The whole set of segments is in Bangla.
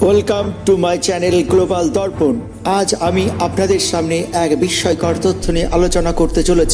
Welcome to my channel global Darpan. আজ আমি আপনাদের সামনে এক বিস্ময়কর তথ্য নিয়ে আলোচনা করতে চলেছি।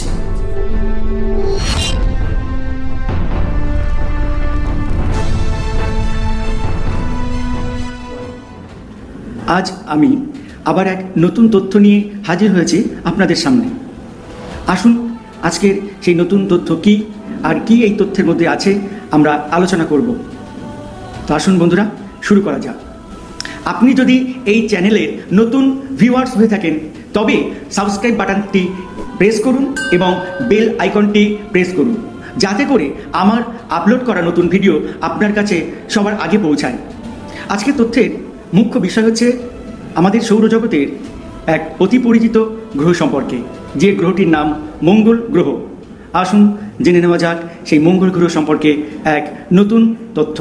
আজ আমি আবার এক নতুন তথ্য নিয়ে হাজির হয়েছি আপনাদের সামনে। আসুন আজকের সেই নতুন তথ্য কি আর কি এই তথ্যের মধ্যে আছে আমরা আলোচনা করব। তো আসুন বন্ধুরা, শুরু করা যাক। আপনি যদি এই চ্যানেলের নতুন ভিউয়ার্স হয়ে থাকেন তবে সাবস্ক্রাইব বাটনটি প্রেস করুন এবং বেল আইকনটি প্রেস করুন, যাতে করে আমার আপলোড করা নতুন ভিডিও আপনার কাছে সবার আগে পৌঁছায়। আজকের তথ্যের মুখ্য বিষয় হচ্ছে আমাদের সৌরজগতের এক অতি পরিচিত গ্রহ সম্পর্কে, যে গ্রহটির নাম মঙ্গল গ্রহ। আসুন জেনে নেওয়া যাক সেই মঙ্গল গ্রহ সম্পর্কে এক নতুন তথ্য।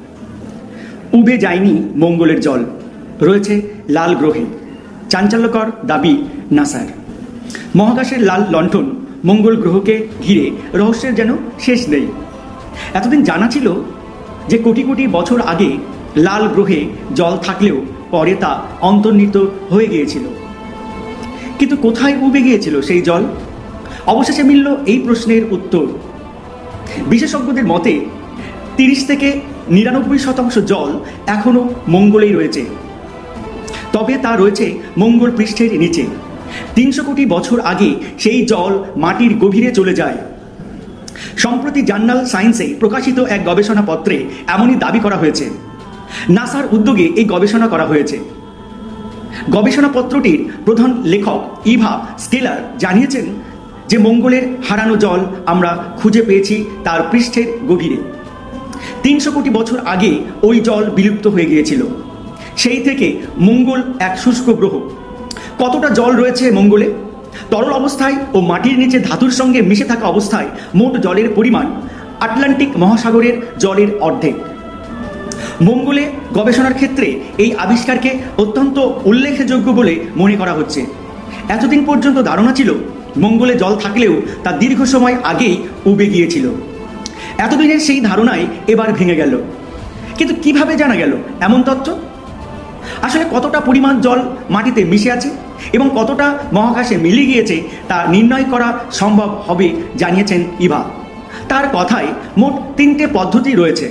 উবে যায়নি মঙ্গলের জল, রয়েছে লাল গ্রহে, চাঞ্চল্যকর দাবি নাসার। মহাকাশের লাল লণ্ঠন মঙ্গল গ্রহকে ঘিরে রহস্যের যেন শেষ নেই। এতদিন জানা ছিল যে কোটি কোটি বছর আগে লাল গ্রহে জল থাকলেও পরে তা অন্তর্নিহিত হয়ে গিয়েছিল। কিন্তু কোথায় উবে গিয়েছিল সেই জল? অবশেষে মিলল এই প্রশ্নের উত্তর। বিশেষজ্ঞদের মতে 30 থেকে 99% জল এখনও মঙ্গলেই রয়েছে, তবে তা রয়েছে মঙ্গল পৃষ্ঠের নিচে। 300 কোটি বছর আগে সেই জল মাটির গভীরে চলে যায়। সম্প্রতি জার্নাল সায়েন্সে প্রকাশিত এক গবেষণাপত্রে এমনই দাবি করা হয়েছে। নাসার উদ্যোগে এই গবেষণা করা হয়েছে। গবেষণাপত্রটির প্রধান লেখক ইভা স্কেলার জানিয়েছেন যে মঙ্গলের হারানো জল আমরা খুঁজে পেয়েছি তার পৃষ্ঠের গভীরে। 300 কোটি বছর আগে ওই জল বিলুপ্ত হয়ে গিয়েছিল। সেই থেকে মঙ্গল এক শুষ্ক গ্রহ। কতটা জল রয়েছে মঙ্গলে? তরল অবস্থায় ও মাটির নিচে ধাতুর সঙ্গে মিশে থাকা অবস্থায় মোট জলের পরিমাণ আটলান্টিক মহাসাগরের জলের অর্ধেক। মঙ্গলে গবেষণার ক্ষেত্রে এই আবিষ্কারকে অত্যন্ত উল্লেখযোগ্য বলে মনে করা হচ্ছে। এতদিন পর্যন্ত ধারণা ছিল মঙ্গলে জল থাকলেও তা দীর্ঘ সময় আগেই উবে গিয়েছিল। এতদিনের সেই ধারণাই এবার ভেঙে গেল। কিন্তু কিভাবে জানা গেল এমন তথ্য? আসলে কতটা পরিমাণ জল মাটিতে মিশে আছে এবং কতটা মহাকাশে মিলিয়ে গিয়েছে তা নির্ণয় করা সম্ভব হবে জানিয়েছেন ইভা। তার কথায় মোট 3টে পদ্ধতি রয়েছে।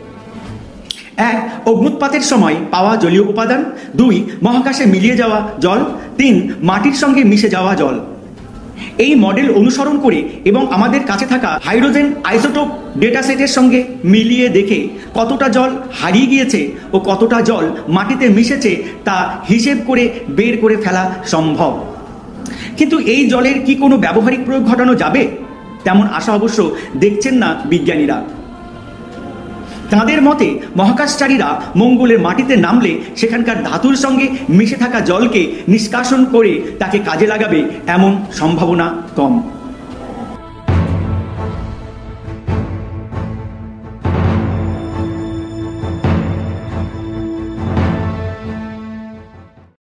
1. অগ্নুৎপাতের সময় পাওয়া জলীয় উপাদান। 2. মহাকাশে মিলিয়ে যাওয়া জল। 3. মাটির সঙ্গে মিশে যাওয়া জল। এই মডেল অনুসরণ করে এবং আমাদের কাছে থাকা হাইড্রোজেন আইসোটোপ ডেটা সেটের সঙ্গে মিলিয়ে দেখে কতটা জল হারিয়ে গিয়েছে ও কতটা জল মাটিতে মিশেছে তা হিসেব করে বের করে ফেলা সম্ভব। কিন্তু এই জলের কি কোনো ব্যবহারিক প্রয়োগ ঘটানো যাবে? তেমন আশা অবশ্য দেখছেন না বিজ্ঞানীরা। তাঁদের মতে মহাকাশচারীরা মঙ্গলের মাটিতে নামলে সেখানকার ধাতুর সঙ্গে মিশে থাকা জলকে নিষ্কাশন করে তাকে কাজে লাগাবে এমন সম্ভাবনা কম।